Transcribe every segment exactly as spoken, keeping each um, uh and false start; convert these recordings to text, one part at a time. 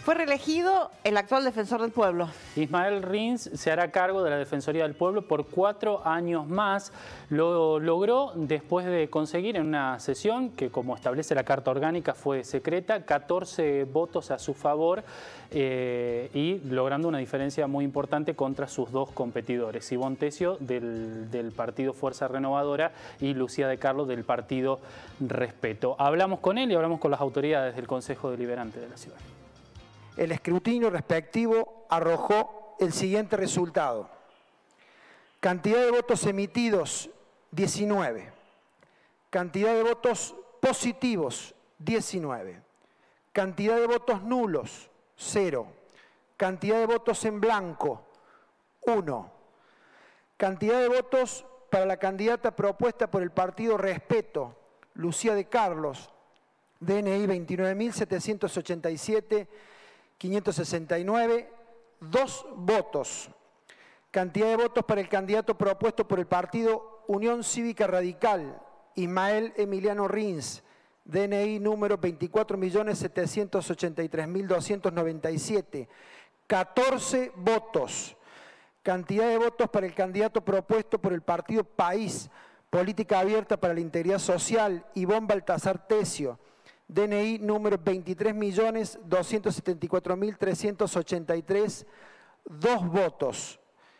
Fue reelegido el actual defensor del pueblo. Ismael Rins se hará cargo de la Defensoría del Pueblo por cuatro años más. Lo logró después de conseguir en una sesión que, como establece la Carta Orgánica, fue secreta, catorce votos a su favor eh, y logrando una diferencia muy importante contra sus dos competidores, Ivonne Tesio del, del partido Fuerza Renovadora y Lucía de Carlos del partido Respeto. Hablamos con él y hablamos con las autoridades del Consejo Deliberante de la ciudad. El escrutinio respectivo arrojó el siguiente resultado. Cantidad de votos emitidos, diecinueve. Cantidad de votos positivos, diecinueve. Cantidad de votos nulos, cero. Cantidad de votos en blanco, uno. Cantidad de votos para la candidata propuesta por el partido Respeto, Lucía de Carlos, D N I veintinueve mil setecientos ochenta y siete, quinientos sesenta y nueve, dos votos. Cantidad de votos para el candidato propuesto por el partido Unión Cívica Radical, Ismael Emiliano Rins, D N I número veinticuatro millones setecientos ochenta y tres mil doscientos noventa y siete, catorce votos. Cantidad de votos para el candidato propuesto por el partido País, Política Abierta para la Integridad Social, Ivonne Baltasar Tesio, D N I número veintitrés millones doscientos setenta y cuatro mil trescientos ochenta y tres, dos votos.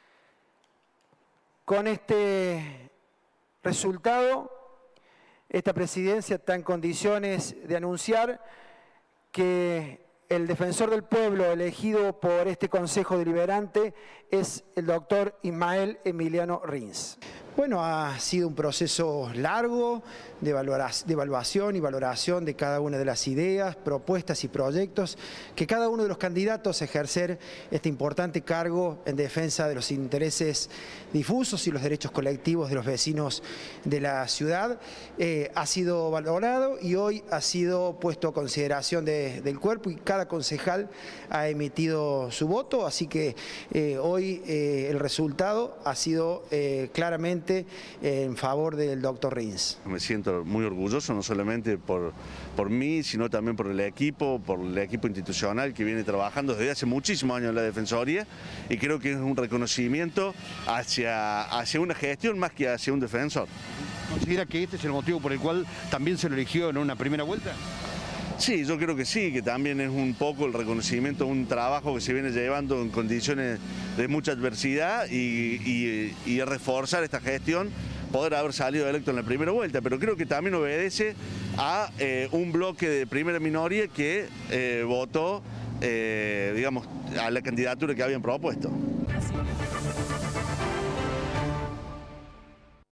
Con este resultado, esta presidencia está en condiciones de anunciar que el defensor del pueblo elegido por este Consejo Deliberante es el doctor Ismael Emiliano Rins. Bueno, ha sido un proceso largo de evaluación y valoración de cada una de las ideas, propuestas y proyectos que cada uno de los candidatos a ejercer este importante cargo en defensa de los intereses difusos y los derechos colectivos de los vecinos de la ciudad eh, ha sido valorado y hoy ha sido puesto a consideración de, del cuerpo y cada concejal ha emitido su voto, así que eh, hoy eh, el resultado ha sido eh, claramente en favor del doctor Rins. Me siento muy orgulloso, no solamente por, por mí, sino también por el equipo, por el equipo institucional que viene trabajando desde hace muchísimos años en la Defensoría, y creo que es un reconocimiento hacia, hacia una gestión más que hacia un defensor. ¿Considera que este es el motivo por el cual también se lo eligió en una primera vuelta? Sí, yo creo que sí, que también es un poco el reconocimiento de un trabajo que se viene llevando en condiciones de mucha adversidad y, y, y reforzar esta gestión, poder haber salido electo en la primera vuelta, pero creo que también obedece a eh, un bloque de primera minoría que eh, votó, eh, digamos, a la candidatura que habían propuesto. Gracias.